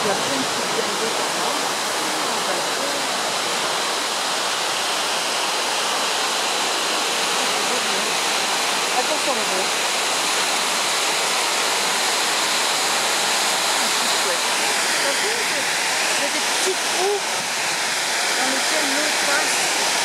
Il y a plein de petites galeries par là. Attention le veau. C'est chouette. T'as vu, il y a des petits trous dans lesquels l'eau passe.